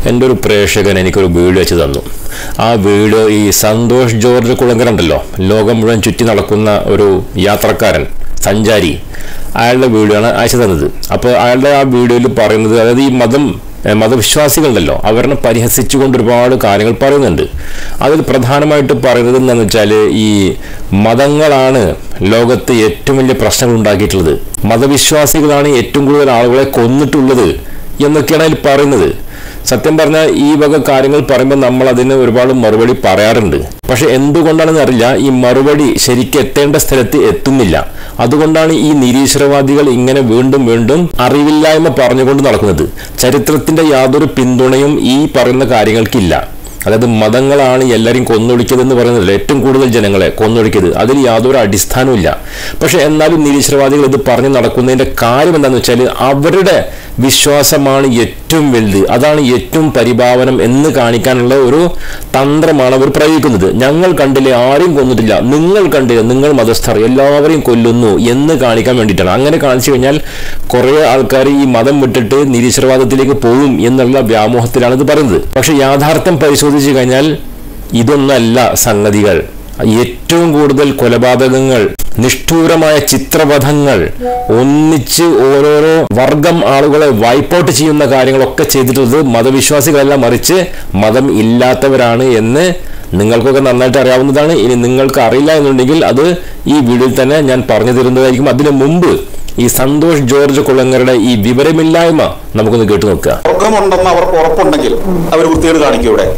എൻ്റെ ഒരു പ്രേക്ഷകൻ എനിക്കൊരു വീഡിയോ വെച്ച് തന്നു. ആ വീഡിയോ ഈ സന്തോഷ് ജോർജ് കുളങ്കര ഉണ്ടല്ലോ, ലോകം മുഴുവൻ ചുറ്റി നടക്കുന്ന ഒരു യാത്രക്കാരൻ, സഞ്ചാരി, അയാളുടെ വീഡിയോ ആണ് അയച്ചു തന്നത്. അപ്പോൾ അയാളുടെ ആ വീഡിയോയിൽ പറയുന്നത്, അതായത് ഈ മതവിശ്വാസികളുണ്ടല്ലോ, അവരെ പരിഹസിച്ചുകൊണ്ട് ഒരുപാട് കാര്യങ്ങൾ പറയുന്നുണ്ട്. അതിൽ പ്രധാനമായിട്ട് പറയുന്നത് എന്താണെന്ന് വെച്ചാൽ, ഈ മതങ്ങളാണ് ലോകത്ത് ഏറ്റവും വലിയ പ്രശ്നങ്ങൾ ഉണ്ടാക്കിയിട്ടുള്ളത്, മതവിശ്വാസികളാണ് ഏറ്റവും കൂടുതൽ ആളുകളെ കൊന്നിട്ടുള്ളത് എന്നൊക്കെയാണ് അതിൽ പറയുന്നത്. സത്യം പറഞ്ഞാൽ ഈ വക കാര്യങ്ങൾ പറയുമ്പോൾ നമ്മൾ അതിന് ഒരുപാട് മറുപടി പറയാറുണ്ട്. പക്ഷെ എന്തുകൊണ്ടാണെന്ന് അറിയില്ല, ഈ മറുപടി ശരിക്കും എത്തേണ്ട സ്ഥലത്ത് എത്തുന്നില്ല. അതുകൊണ്ടാണ് ഈ നിരീശ്വരവാദികൾ ഇങ്ങനെ വീണ്ടും വീണ്ടും അറിവില്ലായ്മ പറഞ്ഞുകൊണ്ട് നടക്കുന്നത്. ചരിത്രത്തിന്റെ യാതൊരു പിന്തുണയും ഈ പറയുന്ന കാര്യങ്ങൾക്കില്ല. അതായത് മതങ്ങളാണ് എല്ലാവരെയും കൊന്നൊടുക്കിയതെന്ന് പറയുന്നത്, ഏറ്റവും കൂടുതൽ ജനങ്ങളെ കൊന്നൊടുക്കിയത്, അതിൽ യാതൊരു അടിസ്ഥാനവും ഇല്ല. പക്ഷെ എന്നാലും നിരീശ്വരവാദികൾ ഇത് പറഞ്ഞു നടക്കുന്നതിന്റെ കാര്യം എന്താണെന്ന് വെച്ചാൽ, അവരുടെ വിശ്വാസമാണ് ഏറ്റവും വലുത്, അതാണ് ഏറ്റവും പരിഭാവനം എന്ന് കാണിക്കാനുള്ള ഒരു തന്ത്രമാണ് അവർ പ്രയോഗിക്കുന്നത്. ഞങ്ങൾ കണ്ടില്ലേ, ആരെയും കൊന്നിട്ടില്ല, നിങ്ങൾ കണ്ടില്ല, നിങ്ങൾ മതസ്ഥർ എല്ലാവരെയും കൊല്ലുന്നു എന്ന് കാണിക്കാൻ വേണ്ടിയിട്ടാണ്. അങ്ങനെ കാണിച്ചു കഴിഞ്ഞാൽ കുറെ ആൾക്കാർ ഈ മതം വിട്ടിട്ട് നിരീശ്വരവാദത്തിലേക്ക് പോകും എന്നുള്ള വ്യാമോഹത്തിലാണ് ഇത് പറയുന്നത്. പക്ഷെ യാഥാർത്ഥ്യം പരിശോധിച്ചു കഴിഞ്ഞാൽ ഇതൊന്നല്ല സംഗതികൾ. ഏറ്റവും കൂടുതൽ കൊലപാതകങ്ങൾ, നിഷ്ഠൂരമായ ചിത്രവധങ്ങൾ, ഒന്നിച്ച് ഓരോരോ വർഗം ആളുകളെ വൈപ്പൗട്ട് ചെയ്യുന്ന കാര്യങ്ങളൊക്കെ ചെയ്തിട്ടുള്ളത് മതവിശ്വാസികളല്ല, മറിച്ച് മതം ഇല്ലാത്തവരാണ് എന്ന് നിങ്ങൾക്കൊക്കെ നന്നായിട്ട് അറിയാവുന്നതാണ്. ഇനി നിങ്ങൾക്ക് അറിയില്ല എന്നുണ്ടെങ്കിൽ അത് ഈ വീഡിയോയിൽ തന്നെ ഞാൻ പറഞ്ഞു തരുന്നതായിരിക്കും. അതിനു മുമ്പ് ഈ സന്തോഷ് ജോർജ് കുളങ്ങരുടെ ഈ വിവരമില്ലായ്മ നമുക്കൊന്ന് കേട്ടു നോക്കുക. വർഗമുണ്ടെന്ന് അവർക്ക് ഉറപ്പുണ്ടെങ്കിൽ അവർ വൃത്തികേട് കാണിക്കും. ഇവിടെ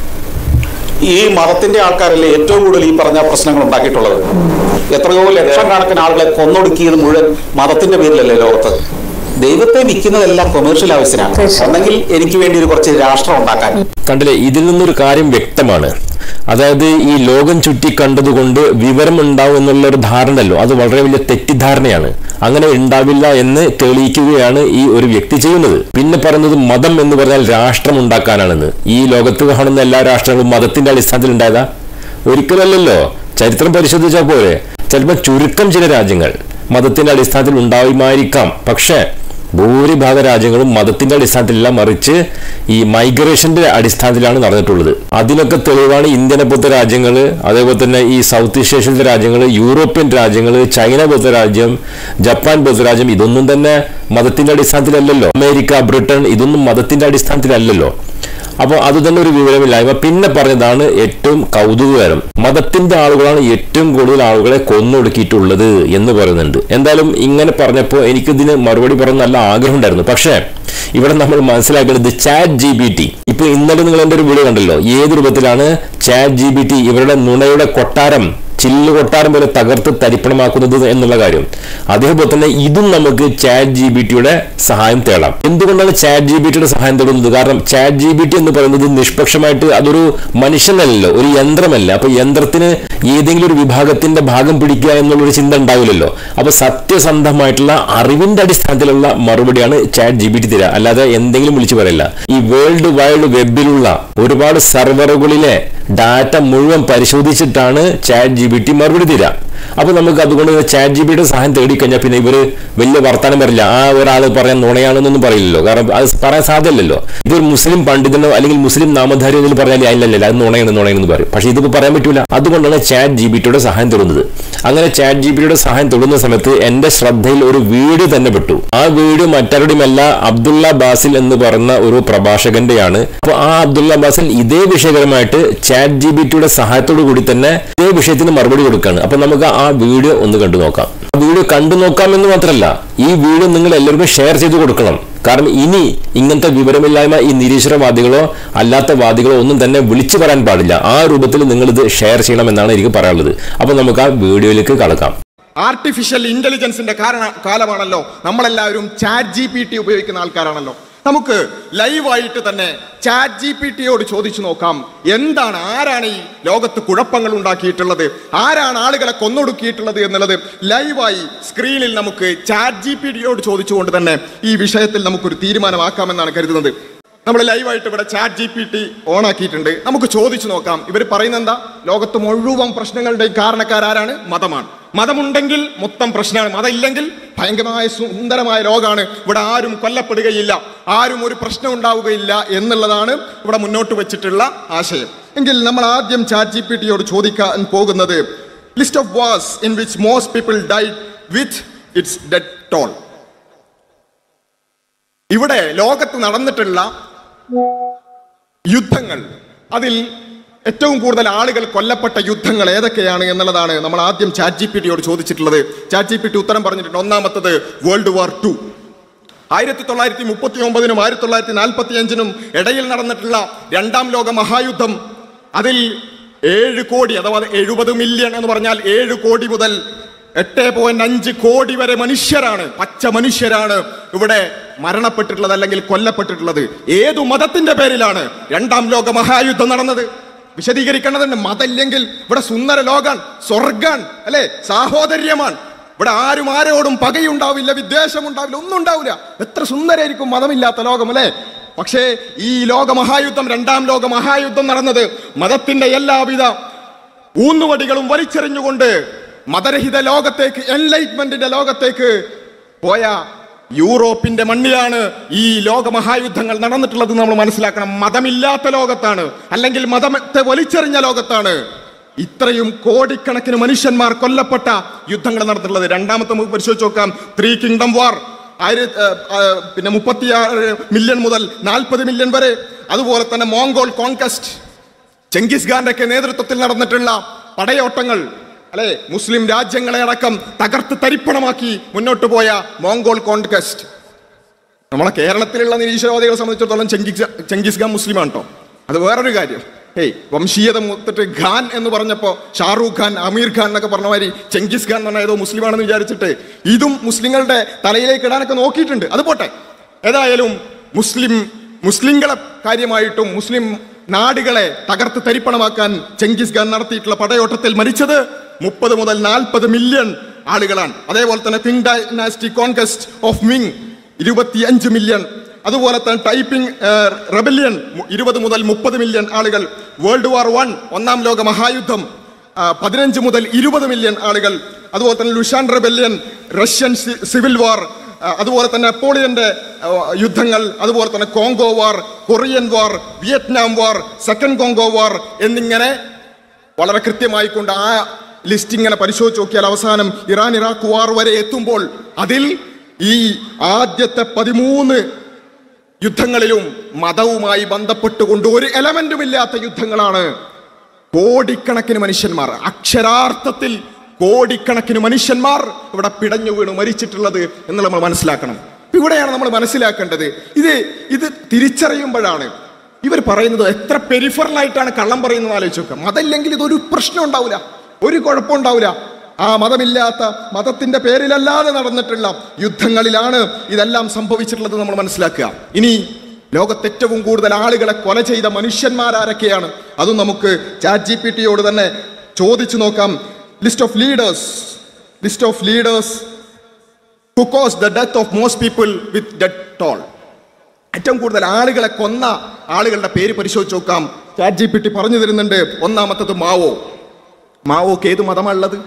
ഈ മതത്തിന്റെ ആൾക്കാരല്ലേ ഏറ്റവും കൂടുതൽ ഈ പറഞ്ഞ പ്രശ്നങ്ങൾ ഉണ്ടാക്കിയിട്ടുള്ളത്. എത്രയോ ലക്ഷക്കണക്കിന് ആളുകളെ കൊന്നൊടുക്കിയത് മുഴുവൻ മതത്തിന്റെ പേരിലല്ലേ ലോകത്ത്. ദൈവത്തെ വിൽക്കുന്നതെല്ലാം കൊമേഴ്ഷ്യൽ ആവശ്യത്തിനാണ്. അല്ലെങ്കിൽ എനിക്ക് വേണ്ടി ഒരു കുറച്ച് രാഷ്ട്രം ഉണ്ടാക്കാൻ. കണ്ടില്ലേ, ഇതിൽ നിന്നൊരു കാര്യം വ്യക്തമാണ്. അതായത് ഈ ലോകം ചുറ്റി കണ്ടതുകൊണ്ട് വിവരം ഉണ്ടാവും എന്നുള്ളൊരു ധാരണയല്ലോ, അത് വളരെ വലിയ തെറ്റിദ്ധാരണയാണ്. അങ്ങനെ ഉണ്ടാവില്ല എന്ന് തെളിയിക്കുകയാണ് ഈ ഒരു വ്യക്തി ചെയ്യുന്നത്. പിന്നെ പറയുന്നത് മതം എന്ന് പറഞ്ഞാൽ രാഷ്ട്രം ഉണ്ടാക്കാനാണെന്ന്. ഈ ലോകത്ത് കാണുന്ന എല്ലാ രാഷ്ട്രങ്ങളും മതത്തിന്റെ അടിസ്ഥാനത്തിൽ ഉണ്ടായതാ? ഒരിക്കലല്ലല്ലോ. ചരിത്രം പരിശോധിച്ചാൽ പോലെ ചിലപ്പോൾ ചുരുക്കം ചില രാജ്യങ്ങൾ മതത്തിന്റെ അടിസ്ഥാനത്തിൽ ഉണ്ടാവുമായിരിക്കാം. പക്ഷേ ഭൂരിഭാഗ രാജ്യങ്ങളും മതത്തിന്റെ അടിസ്ഥാനത്തിലല്ല, മറിച്ച് ഈ മൈഗ്രേഷന്റെ അടിസ്ഥാനത്തിലാണ് നടന്നിട്ടുള്ളത്. അതിനൊക്കെ തെളിവാണ് ഇന്ത്യനെ പോലത്തെ രാജ്യങ്ങൾ, അതേപോലെ തന്നെ ഈ സൗത്ത് ഈസ്റ്റ് ഏഷ്യയിലെ രാജ്യങ്ങൾ, യൂറോപ്യൻ രാജ്യങ്ങൾ, ചൈന പോലത്തെ രാജ്യം, ജപ്പാൻ പോലത്തെ രാജ്യം, ഇതൊന്നും തന്നെ മതത്തിന്റെ അടിസ്ഥാനത്തിലല്ലല്ലോ. അമേരിക്ക, ബ്രിട്ടൻ, ഇതൊന്നും മതത്തിന്റെ അടിസ്ഥാനത്തിലല്ലല്ലോ. അപ്പോൾ അത് തന്നെ ഒരു വിവരമില്ലായ്മ. പിന്നെ പറഞ്ഞതാണ് ഏറ്റവും കൗതുകകരം, മതത്തിന്റെ ആളുകളാണ് ഏറ്റവും കൂടുതൽ ആളുകളെ കൊന്നൊടുക്കിയിട്ടുള്ളത് എന്ന് പറയുന്നുണ്ട്. എന്തായാലും ഇങ്ങനെ പറഞ്ഞപ്പോൾ എനിക്കിതിന് മറുപടി പറയാൻ നല്ല ആഗ്രഹം ഉണ്ടായിരുന്നു. പക്ഷേ ഇവിടെ നമ്മൾ മനസ്സിലാക്കേണ്ടത് ChatGPT, ഇപ്പൊ ഇന്നലെ നിങ്ങൾ എൻ്റെ ഒരു വീഡിയോ കണ്ടല്ലോ, ഏത് രൂപത്തിലാണ് ChatGPT ഇവരുടെ നുണയുടെ കൊട്ടാരം, ചില്ല് കൊട്ടാരം പോലെ തകർത്ത് തരിപ്പണമാക്കുന്നത് എന്നുള്ള കാര്യം. അതേപോലെ തന്നെ ഇതും നമുക്ക് ChatGPTയുടെ സഹായം തേടാം. എന്തുകൊണ്ടാണ് ChatGPTയുടെ സഹായം തേടുന്നത്? കാരണം ChatGPT എന്ന് പറയുന്നത് നിഷ്പക്ഷമായിട്ട് അതൊരു മനുഷ്യനല്ലല്ലോ, ഒരു യന്ത്രമല്ല. അപ്പൊ യന്ത്രത്തിന് ഏതെങ്കിലും ഒരു വിഭാഗത്തിന്റെ ഭാഗം പിടിക്കുക എന്നുള്ളൊരു ചിന്ത ഉണ്ടാവില്ലല്ലോ. അപ്പൊ സത്യസന്ധമായിട്ടുള്ള അറിവിന്റെ അടിസ്ഥാനത്തിലുള്ള മറുപടിയാണ് ChatGPT തരിക, അല്ലാതെ എന്തെങ്കിലും വിളിച്ചു പറയില്ല. ഈ വേൾഡ് വൈഡ് വെബിലുള്ള ഒരുപാട് സെർവറുകളിലെ ഡാറ്റ മുഴുവൻ പരിശോധിച്ചിട്ടാണ് ChatGPT മറുപടി തരിക. അപ്പൊ നമുക്ക് അതുകൊണ്ട് ChatGPTയുടെ സഹായം തേടിക്കഴിഞ്ഞാൽ പിന്നെ ഇവര് വലിയ വർത്താനം വരില്ല. ആ ഒരാൾ പറയാൻ നുണയാണെന്നൊന്നും പറയില്ലല്ലോ, കാരണം അത് പറയാൻ സാധ്യമല്ലല്ലോ. ഇതൊരു മുസ്ലിം പണ്ഡിതനോ അല്ലെങ്കിൽ മുസ്ലിം നാമധാരി എന്തെങ്കിലും പറഞ്ഞാൽ അല്ലല്ല അത് നുണയാണെന്ന് പറയും. പക്ഷെ ഇതിപ്പോ പറയാൻ പറ്റൂല. അതുകൊണ്ടാണ് ChatGPTയുടെ സഹായം തേടുന്നത്. അങ്ങനെ ChatGPTയുടെ സഹായം തേടുന്ന സമയത്ത് എന്റെ ശ്രദ്ധയിൽ ഒരു വീഡിയോ തന്നെ പെട്ടു. ആ വീഡിയോ മറ്റാരുടെയുമല്ല, അബ്ദുള്ള ബാസിൽ എന്ന് പറയുന്ന ഒരു പ്രഭാഷകന്റെയാണ്. അപ്പൊ ആ അബ്ദുള്ള ബാസിൽ ഇതേ വിഷയകരമായിട്ട് ChatGPTയുടെ സഹായത്തോടു കൂടി തന്നെ ഇതേ വിഷയത്തിന് മറുപടി കൊടുക്കുകയാണ്. അപ്പൊ നമുക്ക് ആ വീഡിയോ ഒന്ന് കണ്ടു നോക്കാം. ആ വീഡിയോ കണ്ടു നോക്കാമെന്ന് മാത്രമല്ല, ഈ വീഡിയോ നിങ്ങൾ എല്ലാവർക്കും ഷെയർ ചെയ്ത് കൊടുക്കണം. കാരണം ഇനി ഇങ്ങനത്തെ വിവരമില്ലായ്മ ഈ നിരീശ്വരവാദികളോ അല്ലാത്ത വാദികളോ ഒന്നും തന്നെ വിളിച്ചു പറയാൻ പാടില്ല. ആ രൂപത്തിൽ നിങ്ങൾ ഇത് ഷെയർ ചെയ്യണമെന്നാണ് എനിക്ക് പറയാനുള്ളത്. അപ്പൊ നമുക്ക് ആ വീഡിയോയിലേക്ക് കടക്കാം. ആർട്ടിഫിഷ്യൽ ഇന്റലിജൻസിന്റെ കാലമാണല്ലോ. നമ്മളെല്ലാവരും ChatGPT ഉപയോഗിക്കുന്ന ആൾക്കാരാണല്ലോ. നമുക്ക് ലൈവായിട്ട് തന്നെ ChatGPTയോട് ചോദിച്ചു നോക്കാം, ആരാണ് ഈ ലോകത്ത് കുഴപ്പങ്ങൾ ഉണ്ടാക്കിയിട്ടുള്ളത്, ആരാണ് ആളുകളെ കൊന്നൊടുക്കിയിട്ടുള്ളത് എന്നുള്ളത് ലൈവായി സ്ക്രീനിൽ നമുക്ക് ChatGPTയോട് ചോദിച്ചുകൊണ്ട് തന്നെ ഈ വിഷയത്തിൽ നമുക്കൊരു തീരുമാനമാക്കാമെന്നാണ് കരുതുന്നത്. നമ്മൾ ലൈവായിട്ട് ഇവിടെ ChatGPT ഓൺ ആക്കിയിട്ടുണ്ട്. നമുക്ക് ചോദിച്ചു നോക്കാം. ഇവർ പറയുന്നത് എന്താ? ലോകത്ത് മുഴുവൻ പ്രശ്നങ്ങളുടെയും കാരണക്കാരാണ്? മതമാണ്. മതമുണ്ടെങ്കിൽ മൊത്തം പ്രശ്നമാണ്, മതം ഇല്ലെങ്കിൽ ഭയങ്കരമായ സുന്ദരമായ ലോകമാണ്. ഇവിടെ ആരും കൊല്ലപ്പെടുകയില്ല, ആരും ഒരു പ്രശ്നം ഉണ്ടാവുകയില്ല എന്നുള്ളതാണ് ഇവിടെ മുന്നോട്ട് വെച്ചിട്ടുള്ള ആശയം. എങ്കിൽ നമ്മൾ ആദ്യം ChatGPTയോട് ചോദിക്കാൻ പോകുന്നത് list of wars in which most people died with its death toll. ഇവിടെ ലോകത്ത് നടന്നിട്ടുള്ള യുദ്ധങ്ങൾ, അതിൽ ഏറ്റവും കൂടുതൽ ആളുകൾ കൊല്ലപ്പെട്ട യുദ്ധങ്ങൾ ഏതൊക്കെയാണ് എന്നുള്ളതാണ് നമ്മൾ ആദ്യം ChatGPTയോട് ചോദിച്ചിട്ടുള്ളത്. ChatGPT ഉത്തരം പറഞ്ഞിട്ടുണ്ട്. ഒന്നാമത്തത് വേൾഡ് വാർ 2. 1939-നും 1945-നും ഇടയിൽ നടന്നിട്ടുള്ള രണ്ടാം ലോക മഹായുദ്ധം. അതിൽ 7 കോടി അഥവാ 70 മില്യൺ എന്ന് പറഞ്ഞാൽ 7 കോടി മുതൽ 8.5 കോടി വരെ മനുഷ്യരാണ്, പച്ച മനുഷ്യരാണ് ഇവിടെ മരണപ്പെട്ടിട്ടുള്ളത് അല്ലെങ്കിൽ കൊല്ലപ്പെട്ടിട്ടുള്ളത്. ഏതു മതത്തിന്റെ പേരിലാണ് രണ്ടാം ലോക മഹായുദ്ധം നടന്നത്? വിശദീകരിക്കേണ്ടതുണ്ട്. മതമില്ലെങ്കിൽ ഇവിടെ സുന്ദര ലോകാണ്, സ്വർഗാൻ അല്ലെ, സാഹോദര്യമാണ്. ഇവിടെ ആരും ആരോടും പകയുണ്ടാവില്ല, വിദ്വേഷം ഉണ്ടാവില്ല, ഒന്നും ഉണ്ടാവില്ല. എത്ര സുന്ദരായിരിക്കും മതമില്ലാത്ത ലോകം അല്ലെ. പക്ഷേ ഈ ലോക മഹായുദ്ധം, രണ്ടാം ലോക മഹായുദ്ധം നടന്നത് മതത്തിന്റെ എല്ലാവിധ ഊന്നുവടികളും വലിച്ചെറിഞ്ഞുകൊണ്ട് മതരഹിത ലോകത്തേക്ക്, എൻലൈറ്റ്മെന്റിന്റെ ലോകത്തേക്ക് പോയ യൂറോപ്പിന്റെ മണ്ണിലാണ് ഈ ലോകമഹായുദ്ധങ്ങൾ നടന്നിട്ടുള്ളത്. നമ്മൾ മനസ്സിലാക്കണം. മതമില്ലാത്ത ലോകത്താണ്, അല്ലെങ്കിൽ മതത്തെ വലിച്ചെറിഞ്ഞ ലോകത്താണ് ഇത്രയും കോടിക്കണക്കിന് മനുഷ്യന്മാർ കൊല്ലപ്പെട്ട യുദ്ധങ്ങൾ നടന്നിട്ടുള്ളത്. രണ്ടാമത്തെ നമുക്ക് പരിശോധിച്ച് നോക്കാം. 3 കിങ്ഡം വാർ, 36 മില്യൺ മുതൽ 40 മില്യൺ വരെ. അതുപോലെ തന്നെ മോംഗോൾ കോൺകസ്റ്റ്, ചെങ്കിസ് ഖാന്റെ ഒക്കെ നേതൃത്വത്തിൽ നടന്നിട്ടുള്ള പടയോട്ടങ്ങൾ അല്ലെ, മുസ്ലിം രാജ്യങ്ങളെ അടക്കം തകർത്ത് തരിപ്പണമാക്കി മുന്നോട്ട് പോയ മോംഗോൾ കോൺകസ്റ്റ്. നമ്മളെ കേരളത്തിലുള്ള നിരീശ്വരവാദികളെ സംബന്ധിച്ചിടത്തോളം ചെങ്കിസ് ഖാൻ മുസ്ലിമാണ് കേട്ടോ, അത് വേറൊരു കാര്യം. വംശീയത മുത്തിട്ട് ഖാൻ എന്ന് പറഞ്ഞപ്പോൾ ഷാറൂഖ് ഖാൻ, അമീർ ഖാൻ എന്നൊക്കെ പറഞ്ഞ മാതിരി ചെങ്കിസ് ഖാൻ എന്ന് പറഞ്ഞാൽ ഏതോ മുസ്ലിമാണെന്ന് വിചാരിച്ചിട്ട് ഇതും മുസ്ലിങ്ങളുടെ തലയിലേക്ക് ഇടാനൊക്കെ നോക്കിയിട്ടുണ്ട്. അത് പോട്ടെ. ഏതായാലും മുസ്ലിങ്ങളെ കാര്യമായിട്ടും മുസ്ലിം നാടുകളെ തകർത്ത് തരിപ്പണമാക്കാൻ ചെങ്കിസ് ഖാൻ നടത്തിയിട്ടുള്ള പടയോട്ടത്തിൽ മരിച്ചത് 30 മുതൽ 40 മില്യൺ ആളുകളാണ്. അതേപോലെ തന്നെ Qing dynasty conquest of Ming 25 million. അതുപോലെ തന്നെ ടൈപ്പിംഗ് റെബല്യൻ 20 മുതൽ 30 മില്യൺ ആളുകൾ. വേൾഡ് വാർ 1, ഒന്നാം ലോക മഹായുദ്ധം 15 മുതൽ 20 മില്യൺ ആളുകൾ. അതുപോലെ തന്നെ Lushan rebellion, Russian civil war, അതുപോലെ തന്നെ നെപ്പോളിയന്റെ യുദ്ധങ്ങൾ, അതുപോലെ തന്നെ Congo war, Korean war, Vietnam war, second Congo war എന്നിങ്ങനെ വളരെ കൃത്യമായിക്കൊണ്ട് ആ ലിസ്റ്റ് ഇങ്ങനെ പരിശോധിച്ച് നോക്കിയാൽ അവസാനം ഇറാൻ ഇറാഖ് വാർ വരെ എത്തുമ്പോൾ അതിൽ ഈ ആദ്യത്തെ 13 യുദ്ധങ്ങളിലും മതവുമായി ബന്ധപ്പെട്ടുകൊണ്ട് ഒരു എലമെന്റും ഇല്ലാത്ത യുദ്ധങ്ങളാണ്. കോടിക്കണക്കിന് മനുഷ്യന്മാർ, അക്ഷരാർത്ഥത്തിൽ കോടിക്കണക്കിന് മനുഷ്യന്മാർ ഇവിടെ പിടഞ്ഞു വീണു മരിച്ചിട്ടുള്ളത് എന്ന് നമ്മൾ മനസ്സിലാക്കണം. ഇവിടെയാണ് നമ്മൾ മനസ്സിലാക്കേണ്ടത്. ഇത് തിരിച്ചറിയുമ്പോഴാണ് ഇവർ പറയുന്നത് എത്ര പെരിഫറലായിട്ടാണ് കള്ളം പറയുന്നത് ആലോചിച്ച് നോക്കുക. മതമില്ലെങ്കിൽ ഇതൊരു പ്രശ്നം ഉണ്ടാവില്ല, ഒരു കുഴപ്പമുണ്ടാവില്ല. ആ മതമില്ലാത്ത, മതത്തിന്റെ പേരിലല്ലാതെ നടന്നിട്ടുള്ള യുദ്ധങ്ങളിലാണ് ഇതെല്ലാം സംഭവിച്ചിട്ടുള്ളത് നമ്മൾ മനസ്സിലാക്കുക. ഇനി ലോകത്ത് ഏറ്റവും കൂടുതൽ ആളുകളെ കൊല ചെയ്ത മനുഷ്യന്മാരാരൊക്കെയാണ്? അതും നമുക്ക് ChatGPTയോട് തന്നെ ചോദിച്ചു നോക്കാം. List of leaders who caused the death of most people with death toll. ഏറ്റവും കൂടുതൽ ആളുകളെ കൊന്ന ആളുകളുടെ പേര് പരിശോധിച്ച് നോക്കാം. ChatGPT പറഞ്ഞു തരുന്നുണ്ട്. ഒന്നാമത്തത് മാവോക്ക് ഏത് മതമാണുള്ളത്?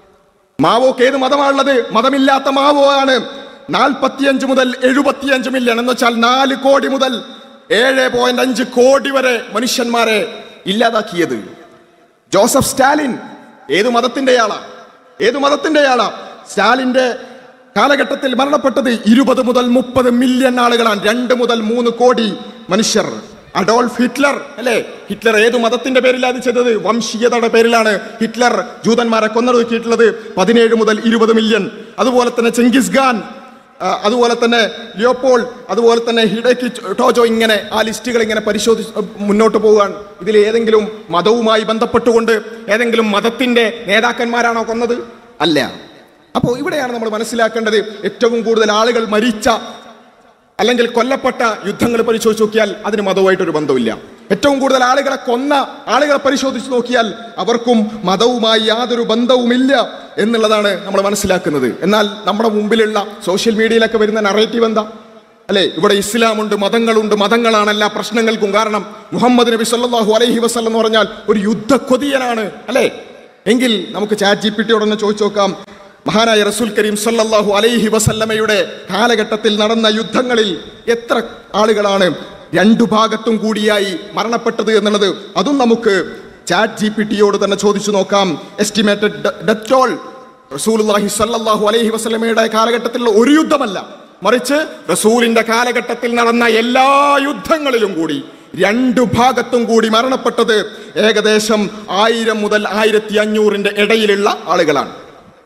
മതമില്ലാത്ത മാവോ ആണ്. 45 മുതൽ 75 മില്യൺ എന്ന് വെച്ചാൽ 4 കോടി മുതൽ 7.5 കോടി വരെ മനുഷ്യന്മാരെ ഇല്ലാതാക്കിയത്. ജോസഫ് സ്റ്റാലിൻ ഏത് മതത്തിന്റെ ആളാ? സ്റ്റാലിന്റെ കാലഘട്ടത്തിൽ മരണപ്പെട്ടത് 20 മുതൽ 30 മില്യൺ ആളുകളാണ്. 2 മുതൽ 3 കോടി മനുഷ്യർ. അഡോൾഫ് ഹിറ്റ്ലർ അല്ലേ, ഹിറ്റ്ലർ ഏത് മതത്തിന്റെ പേരിലാണ് ചെയ്തത്? വംശീയതയുടെ പേരിലാണ് ഹിറ്റ്ലർ ജൂതന്മാരെ കൊന്നൊടുക്കിയിട്ടുള്ളത്. 17 മുതൽ 20 മില്യൺ. അതുപോലെ തന്നെ ചെങ്കിസ് ഖാൻ, അതുപോലെ തന്നെ ലിയോപോൾ, അതുപോലെ തന്നെ ഹിഡേക്കി ടോജോ. ഇങ്ങനെ ആ ലിസ്റ്റുകൾ ഇങ്ങനെ പരിശോധിച്ച് മുന്നോട്ട് പോവുകയാണ്. ഇതിൽ ഏതെങ്കിലും മതവുമായി ബന്ധപ്പെട്ടുകൊണ്ട് ഏതെങ്കിലും മതത്തിന്റെ നേതാക്കന്മാരാണോ കൊന്നത്? അല്ല. അപ്പോൾ ഇവിടെയാണ് നമ്മൾ മനസ്സിലാക്കേണ്ടത്. ഏറ്റവും കൂടുതൽ ആളുകൾ മരിച്ച അല്ലെങ്കിൽ കൊല്ലപ്പെട്ട യുദ്ധങ്ങൾ പരിശോധിച്ച് നോക്കിയാൽ അതിന് മതവുമായിട്ടൊരു ബന്ധമില്ല. ഏറ്റവും കൂടുതൽ ആളുകളെ കൊന്ന ആളുകളെ പരിശോധിച്ച് നോക്കിയാൽ അവർക്കും മതവുമായി യാതൊരു ബന്ധവുമില്ല എന്നുള്ളതാണ് നമ്മൾ മനസ്സിലാക്കുന്നത്. എന്നാൽ നമ്മുടെ മുമ്പിലുള്ള സോഷ്യൽ മീഡിയയിലൊക്കെ വരുന്ന നറേറ്റീവ് എന്താ? അല്ലെ, ഇവിടെ ഇസ്ലാമുണ്ട്, മതങ്ങളുണ്ട്, മതങ്ങളാണ് എല്ലാ പ്രശ്നങ്ങൾക്കും കാരണം. മുഹമ്മദ് നബി സല്ലല്ലാഹു അലൈഹി വസല്ലം എന്ന് പറഞ്ഞാൽ ഒരു യുദ്ധക്കൊതിയനാണ് അല്ലെ. എങ്കിൽ നമുക്ക് ചാറ്റ് GPT യോടൊന്ന് ചോദിച്ചു നോക്കാം, മഹാനായ റസൂൽ കരീം സല്ലല്ലാഹു അലൈഹി വസല്ലമയുടെ കാലഘട്ടത്തിൽ നടന്ന യുദ്ധങ്ങളിൽ എത്ര ആളുകളാണ് രണ്ടു ഭാഗത്തും കൂടിയായി മരണപ്പെട്ടത് എന്നുള്ളത് അതും നമുക്ക് ചാറ്റ് GPT യോട് തന്നെ ചോദിച്ചു നോക്കാം. എസ്റ്റിമേറ്റഡ് ഡെത്ത് ടോൾ റസൂലുള്ളാഹി സ്വല്ലല്ലാഹു അലൈഹി വസല്ലമയുടെ കാലഘട്ടത്തിലുള്ള ഒരു യുദ്ധമല്ല, മറിച്ച് റസൂലിന്റെ കാലഘട്ടത്തിൽ നടന്ന എല്ലാ യുദ്ധങ്ങളിലും കൂടി രണ്ടു ഭാഗത്തും കൂടി മരണപ്പെട്ടത് ഏകദേശം 1000 മുതൽ 1500 ഇടയിലുള്ള ആളുകളാണ്.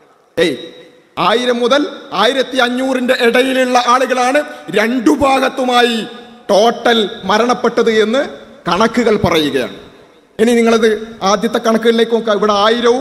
1000 മുതൽ 1500 ഇടയിലുള്ള ആളുകളാണ് രണ്ടു ഭാഗത്തുമായി ടോട്ടൽ മരണപ്പെട്ടത് എന്ന് കണക്കുകൾ പറയുകയാണ്. ഇനി നിങ്ങളത് ആദ്യത്തെ കണക്കുകളിലേക്ക് നോക്കാം. ഇവിടെ 1000-ഉം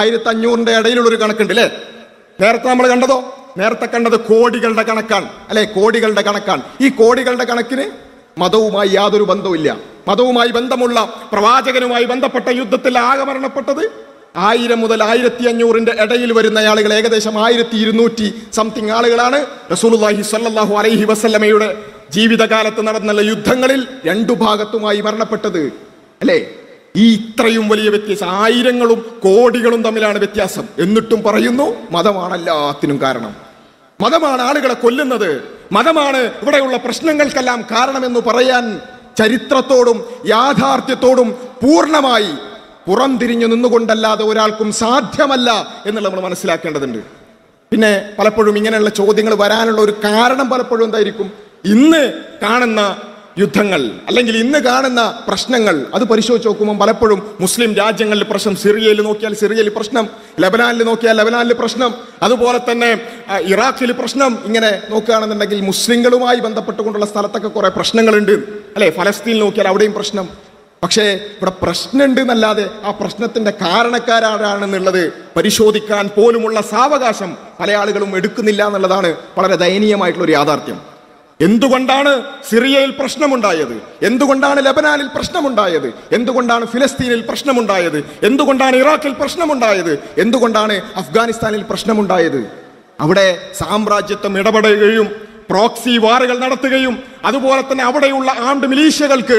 1500 ഇടയിലുള്ളൊരു കണക്കുണ്ട് അല്ലേ. നേരത്തെ നമ്മൾ കണ്ടതോ? നേരത്തെ കണ്ടത് കോടികളുടെ കണക്കാണ് അല്ലെ, കോടികളുടെ കണക്കാണ്. ഈ കോടികളുടെ കണക്കിന് മതവുമായി യാതൊരു ബന്ധവുമില്ല. മതവുമായി ബന്ധമുള്ള പ്രവാചകനുമായി ബന്ധപ്പെട്ട യുദ്ധത്തിൽ ആകെ മരണപ്പെട്ടത് 1000 മുതൽ 1500 ഇടയിൽ വരുന്ന ആളുകൾ ഏകദേശം 1200 സംതിങ് ആളുകളാണ് റസൂലുള്ളാഹി സ്വല്ലല്ലാഹു അലൈഹി വസല്ലമയുടെ ജീവിതകാലത്ത് നടന്ന യുദ്ധങ്ങളിൽ രണ്ടു ഭാഗത്തുമായി മരണപ്പെട്ടത് അല്ലേ. ഈ ഇത്രയും വലിയ വ്യത്യാസം, ആയിരങ്ങളും കോടികളും തമ്മിലാണ് വ്യത്യാസം. എന്നിട്ടും പറയുന്നു മതമാണ് എല്ലാത്തിനും കാരണം, മതമാണ് ആളുകളെ കൊല്ലുന്നത്, മതമാണ് ഇവിടെയുള്ള പ്രശ്നങ്ങൾക്കെല്ലാം കാരണമെന്ന് പറയാൻ ചരിത്രത്തോടും യാഥാർത്ഥ്യത്തോടും പൂർണ്ണമായി പുറംതിരിഞ്ഞു നിന്നുകൊണ്ടല്ലാതെ ഒരാൾക്കും സാധ്യമല്ല എന്നുള്ളത് നമ്മൾ മനസ്സിലാക്കേണ്ടതുണ്ട്. പിന്നെ പലപ്പോഴും ഇങ്ങനെയുള്ള ചോദ്യങ്ങൾ വരാനുള്ള ഒരു കാരണം പലപ്പോഴും എന്തായിരിക്കും, ഇന്ന് കാണുന്ന യുദ്ധങ്ങൾ അല്ലെങ്കിൽ ഇന്ന് കാണുന്ന പ്രശ്നങ്ങൾ അത് പരിശോധിച്ച് നോക്കുമ്പോൾ പലപ്പോഴും മുസ്ലിം രാജ്യങ്ങളിൽ പ്രശ്നം, സിറിയയിൽ നോക്കിയാൽ സിറിയയിൽ പ്രശ്നം, ലെബനാനിൽ നോക്കിയാൽ ലെബനാനിൽ പ്രശ്നം, അതുപോലെ തന്നെ ഇറാഖിൽ പ്രശ്നം. ഇങ്ങനെ നോക്കുകയാണെന്നുണ്ടെങ്കിൽ മുസ്ലിങ്ങളുമായി ബന്ധപ്പെട്ടുകൊണ്ടുള്ള സ്ഥലത്തൊക്കെ കുറെ പ്രശ്നങ്ങളുണ്ട് അല്ലെ. ഫലസ്തീനിൽ നോക്കിയാൽ അവിടെയും പ്രശ്നം. പക്ഷേ ഇവിടെ പ്രശ്നമുണ്ട് എന്നല്ലാതെ ആ പ്രശ്നത്തിന്റെ കാരണക്കാരാണെന്നുള്ളത് പരിശോധിക്കാൻ പോലുമുള്ള സാവകാശം പല ആളുകളും എടുക്കുന്നില്ല എന്നുള്ളതാണ് വളരെ ദയനീയമായിട്ടുള്ള ഒരു യാഥാർത്ഥ്യം. എന്തുകൊണ്ടാണ് സിറിയയിൽ പ്രശ്നമുണ്ടായത്, എന്തുകൊണ്ടാണ് ലെബനാനിൽ പ്രശ്നമുണ്ടായത്, എന്തുകൊണ്ടാണ് ഫിലസ്തീനിൽ പ്രശ്നമുണ്ടായത്, എന്തുകൊണ്ടാണ് ഇറാഖിൽ പ്രശ്നമുണ്ടായത്, എന്തുകൊണ്ടാണ് അഫ്ഗാനിസ്ഥാനിൽ പ്രശ്നമുണ്ടായത്? അവിടെ സാമ്രാജ്യത്വം ഇടപെടുകയും പ്രോക്സി വാറുകൾ നടത്തുകയും അതുപോലെ തന്നെ അവിടെയുള്ള ആംഡ് മിലീഷ്യകൾക്ക്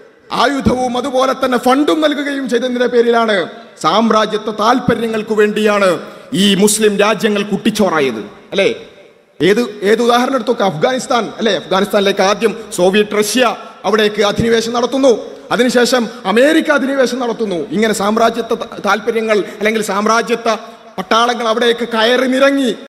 ആയുധവും അതുപോലെ തന്നെ ഫണ്ടും നൽകുകയും ചെയ്തതിന്റെ പേരിലാണ് സാമ്രാജ്യത്വ താല്പര്യങ്ങൾക്ക് വേണ്ടിയാണ് ഈ മുസ്ലിം രാജ്യങ്ങൾ കുട്ടിച്ചോറായത് അല്ലെ. ഏത് ഉദാഹരണം എടുത്തൊക്കെ അഫ്ഗാനിസ്ഥാൻ അല്ലെ. അഫ്ഗാനിസ്ഥാനിലേക്ക് ആദ്യം സോവിയറ്റ് റഷ്യ അവിടേക്ക് അധിനിവേശം നടത്തുന്നു, അതിനുശേഷം അമേരിക്ക അധിനിവേശം നടത്തുന്നു. ഇങ്ങനെ സാമ്രാജ്യത്വ താല്പര്യങ്ങൾ അല്ലെങ്കിൽ സാമ്രാജ്യത്വ പട്ടാളങ്ങൾ അവിടേക്ക് കയറി നിറങ്ങി